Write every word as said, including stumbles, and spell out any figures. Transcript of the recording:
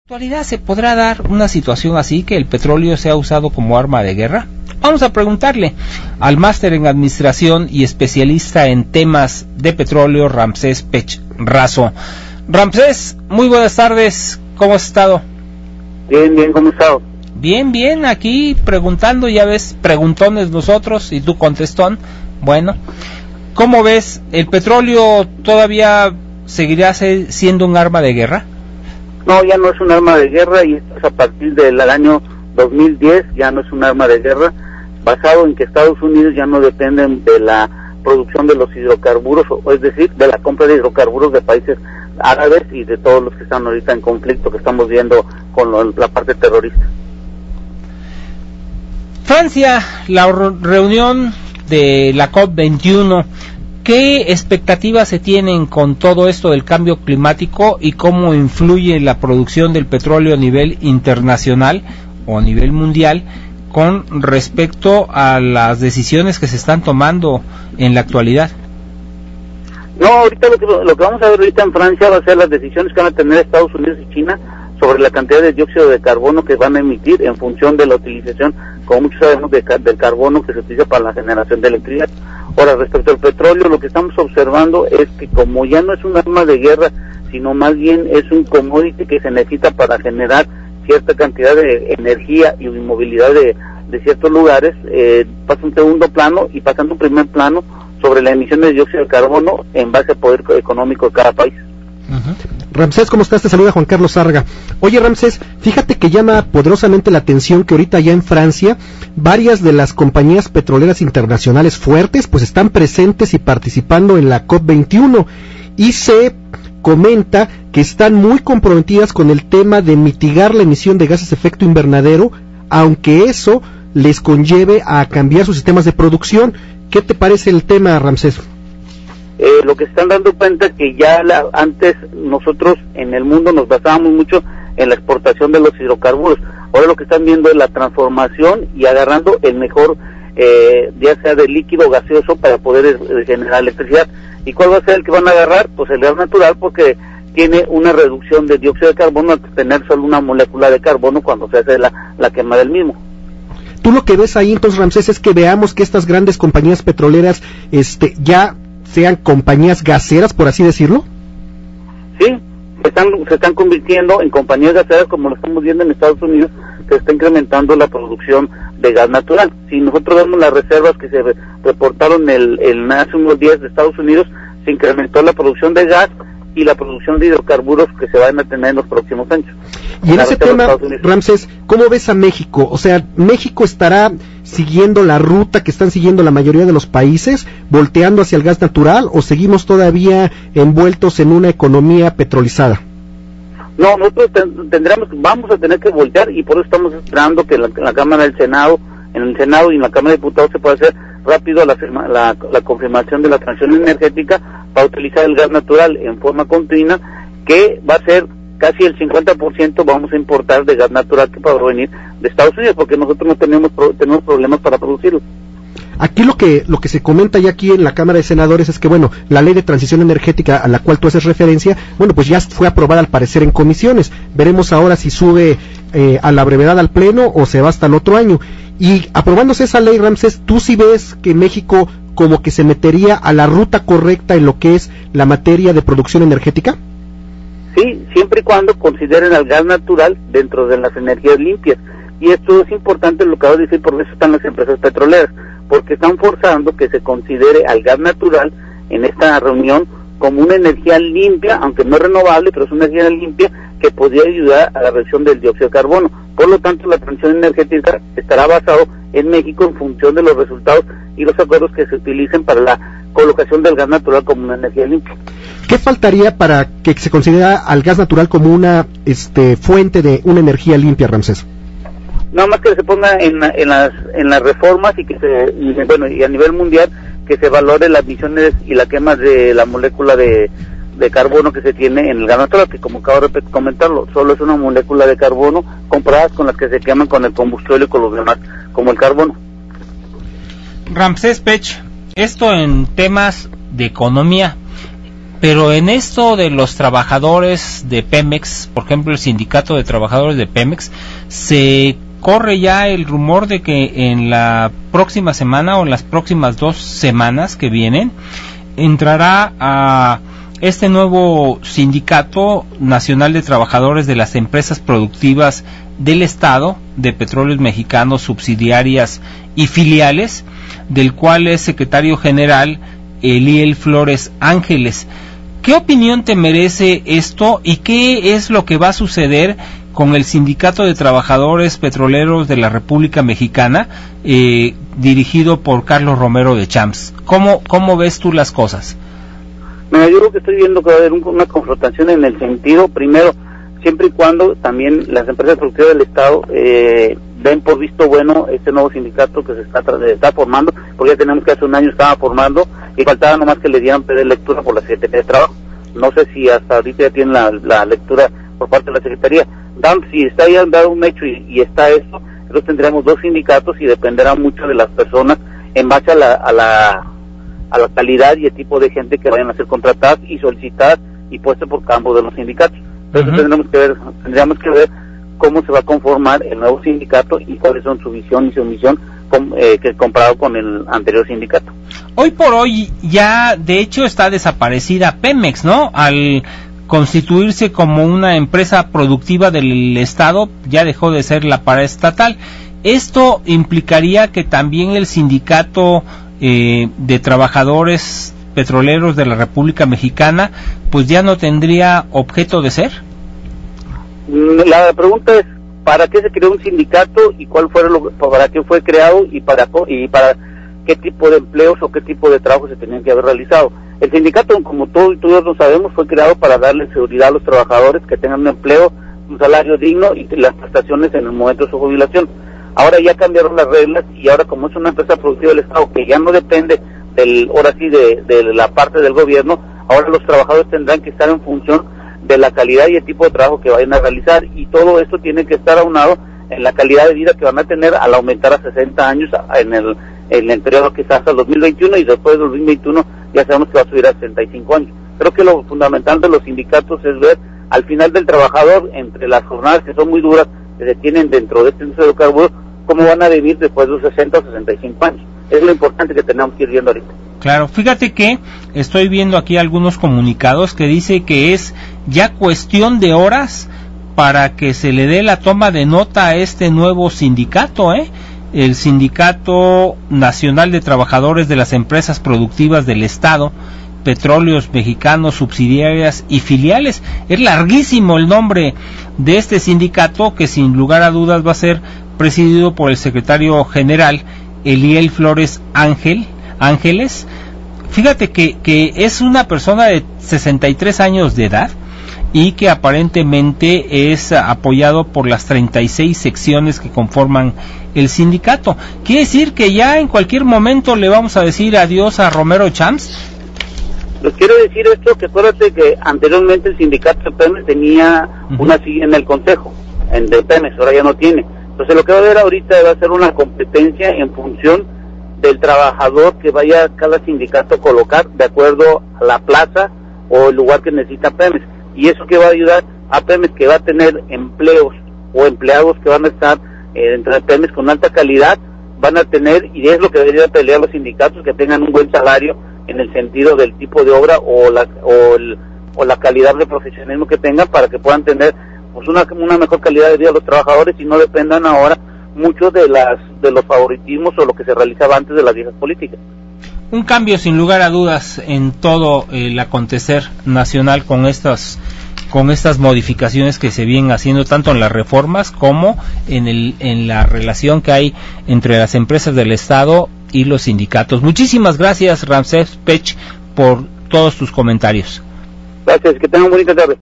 ¿En la actualidad se podrá dar una situación así, que el petróleo sea usado como arma de guerra? Vamos a preguntarle al máster en administración y especialista en temas de petróleo, Ramsés Pech Razo. Ramsés, muy buenas tardes, ¿cómo has estado? Bien, bien, ¿cómo has estado? Bien, bien, aquí preguntando, ya ves, preguntones nosotros y tú contestón. Bueno, ¿cómo ves? ¿El petróleo todavía seguirá siendo un arma de guerra? No, ya no es un arma de guerra, y esto es a partir del año dos mil diez, ya no es un arma de guerra, basado en que Estados Unidos ya no dependen de la producción de los hidrocarburos, o es decir, de la compra de hidrocarburos de países árabes y de todos los que están ahorita en conflicto, que estamos viendo con lo, la parte terrorista. Francia, la reunión de la COP veintiuno, ¿qué expectativas se tienen con todo esto del cambio climático y cómo influye la producción del petróleo a nivel internacional o a nivel mundial con respecto a las decisiones que se están tomando en la actualidad? No, ahorita lo que, lo que vamos a ver ahorita en Francia va a ser las decisiones que van a tener Estados Unidos y China sobre la cantidad de dióxido de carbono que van a emitir en función de la utilización, como muchos sabemos, de, del carbono que se utiliza para la generación de electricidad. Ahora, respecto al petróleo, lo que estamos observando es que como ya no es un arma de guerra, sino más bien es un commodity que se necesita para generar cierta cantidad de energía y movilidad de, de ciertos lugares, eh, pasa un segundo plano y pasando un primer plano sobre la emisión de dióxido de carbono en base al poder económico de cada país. Uh-huh. Ramsés, ¿cómo estás? Te saluda Juan Carlos Zárraga. Oye, Ramsés, fíjate que llama poderosamente la atención que ahorita ya en Francia varias de las compañías petroleras internacionales fuertes pues están presentes y participando en la COP veintiuno, y se comenta que están muy comprometidas con el tema de mitigar la emisión de gases de efecto invernadero, aunque eso les conlleve a cambiar sus sistemas de producción. ¿Qué te parece el tema, Ramsés? Eh, lo que se están dando cuenta que ya la, antes nosotros en el mundo nos basábamos mucho en la exportación de los hidrocarburos. Ahora lo que están viendo es la transformación y agarrando el mejor, eh, ya sea de líquido gaseoso para poder eh, generar electricidad. ¿Y cuál va a ser el que van a agarrar? Pues el gas natural, porque tiene una reducción de dióxido de carbono al tener solo una molécula de carbono cuando se hace la, la quema del mismo. Tú lo que ves ahí entonces, Ramsés, es que veamos que estas grandes compañías petroleras este ya sean compañías gaseras, por así decirlo. Sí, se están, se están convirtiendo en compañías gaseras, como lo estamos viendo en Estados Unidos, que está incrementando la producción de gas natural. Si nosotros vemos las reservas que se re, reportaron el, el, hace unos días de Estados Unidos, se incrementó la producción de gas y la producción de hidrocarburos que se van a tener en los próximos años. Y en ese tema, Ramsés, ¿cómo ves a México? O sea, ¿México estará siguiendo la ruta que están siguiendo la mayoría de los países, volteando hacia el gas natural, o seguimos todavía envueltos en una economía petrolizada? No, nosotros ten, tendremos, vamos a tener que voltear, y por eso estamos esperando que la, la Cámara del Senado, en el Senado y en la Cámara de Diputados se pueda hacer rápido la, la, la confirmación de la transición energética para utilizar el gas natural en forma continua, que va a ser casi el cincuenta por ciento vamos a importar de gas natural que va a venir de Estados Unidos, porque nosotros no tenemos tenemos problemas para producirlo. Aquí lo que lo que se comenta ya aquí en la Cámara de Senadores es que, bueno, la ley de transición energética a la cual tú haces referencia, bueno, pues ya fue aprobada al parecer en comisiones. Veremos ahora si sube eh, a la brevedad al Pleno o se va hasta el otro año. Y aprobándose esa ley, Ramsés, ¿tú sí ves que México como que se metería a la ruta correcta en lo que es la materia de producción energética? Sí, siempre y cuando consideren al gas natural dentro de las energías limpias. Y esto es importante, lo que acabo de decir, por eso están las empresas petroleras, porque están forzando que se considere al gas natural en esta reunión como una energía limpia, aunque no es renovable, pero es una energía limpia que podría ayudar a la reducción del dióxido de carbono. Por lo tanto, la transición energética estará basado en México en función de los resultados y los acuerdos que se utilicen para la colocación del gas natural como una energía limpia. ¿Qué faltaría para que se considere al gas natural como una este, fuente de una energía limpia, Ramsés? Nada más que se ponga en, en las en las reformas y que se y, bueno y a nivel mundial que se valore las emisiones y la quema de la molécula de, de carbono que se tiene en el gas natural, que como acabo de comentarlo, solo es una molécula de carbono comparadas con las que se queman con el combustible y con los demás, como el carbono. Ramsés Pech, esto en temas de economía, Pero en esto de los trabajadores de Pemex, por ejemplo el sindicato de trabajadores de Pemex, se corre ya el rumor de que en la próxima semana o en las próximas dos semanas que vienen entrará a este nuevo Sindicato Nacional de Trabajadores de las Empresas Productivas del Estado, de Petróleos Mexicanos, subsidiarias y filiales, del cual es secretario general Eliel Flores Ángeles. ¿Qué opinión te merece esto y qué es lo que va a suceder con el Sindicato de Trabajadores Petroleros de la República Mexicana, eh, dirigido por Carlos Romero de Champs? ¿Cómo, cómo ves tú las cosas? Mira, yo creo que estoy viendo que va a haber un, una confrontación en el sentido, primero, siempre y cuando también las empresas productivas del Estado eh, den por visto bueno este nuevo sindicato que se está, se está formando, porque ya tenemos que hace un año estaba formando y faltaba nomás que le dieran pedir lectura por la Secretaría de Trabajo. No sé si hasta ahorita ya tienen la, la lectura por parte de la Secretaría. Dan, si está ya dado un hecho y, y está esto, entonces tendremos dos sindicatos y dependerá mucho de las personas en base a la, a la a la calidad y el tipo de gente que vayan a ser contratadas y solicitadas y puestas por campo de los sindicatos. Entonces uh-huh. tendremos que ver, tendríamos que ver cómo se va a conformar el nuevo sindicato y cuáles son su visión y su misión com, eh, que comparado con el anterior sindicato. Hoy por hoy ya de hecho está desaparecida Pemex, ¿no? Al constituirse como una empresa productiva del Estado, ya dejó de ser la paraestatal. Esto implicaría que también el sindicato eh, de trabajadores petroleros de la República Mexicana pues ya no tendría objeto de ser. La pregunta es, ¿para qué se creó un sindicato y cuál fue lo, para qué fue creado y para y para qué tipo de empleos o qué tipo de trabajo se tenían que haber realizado? El sindicato, como todos y todos lo sabemos, fue creado para darle seguridad a los trabajadores, que tengan un empleo, un salario digno y las prestaciones en el momento de su jubilación. Ahora ya cambiaron las reglas y ahora como es una empresa productiva del Estado que ya no depende del, ahora sí de, de la parte del gobierno, ahora los trabajadores tendrán que estar en función de la calidad y el tipo de trabajo que vayan a realizar, y todo esto tiene que estar aunado en la calidad de vida que van a tener al aumentar a sesenta años en el, en el periodo que está hasta el dos mil veintiuno, y después del dos mil veintiuno ya sabemos que va a subir a sesenta y cinco años. Creo que lo fundamental de los sindicatos es ver al final del trabajador, entre las jornadas que son muy duras que se tienen dentro de este industria de hidrocarburos, cómo van a vivir después de los sesenta o sesenta y cinco años. Es lo importante que tenemos que ir viendo ahorita. Claro, fíjate que estoy viendo aquí algunos comunicados que dice que es ya cuestión de horas para que se le dé la toma de nota a este nuevo sindicato, ¿eh? El Sindicato Nacional de Trabajadores de las Empresas Productivas del Estado, Petróleos Mexicanos, subsidiarias y filiales. Es larguísimo el nombre de este sindicato, que sin lugar a dudas va a ser presidido por el secretario general Eliel Flores Ángel Ángeles. Fíjate que, que es una persona de sesenta y tres años de edad y que aparentemente es apoyado por las treinta y seis secciones que conforman el sindicato. Quiere decir que ya en cualquier momento le vamos a decir adiós a Romero Champs. Les quiero decir esto, que acuérdate que anteriormente el sindicato de Pemex tenía uh-huh. una silla en el consejo en de Pemex, ahora ya no tiene. Entonces lo que va a haber ahorita va a ser una competencia en función del trabajador que vaya a cada sindicato a colocar de acuerdo a la plaza o el lugar que necesita Pemex. Y eso que va a ayudar a Pemex, que va a tener empleos o empleados que van a estar eh, dentro de Pemex con alta calidad, van a tener, y es lo que deberían pelear los sindicatos, que tengan un buen salario en el sentido del tipo de obra o la o, el, o la calidad de profesionalismo que tengan, para que puedan tener pues una, una mejor calidad de vida a los trabajadores y no dependan ahora mucho de las de los favoritismos o lo que se realizaba antes de las viejas políticas. Un cambio sin lugar a dudas en todo el acontecer nacional con estas con estas modificaciones que se vienen haciendo tanto en las reformas como en el en la relación que hay entre las empresas del Estado y los sindicatos. Muchísimas gracias, Ramsés Pech, por todos tus comentarios. Gracias, que tengan bonita tarde.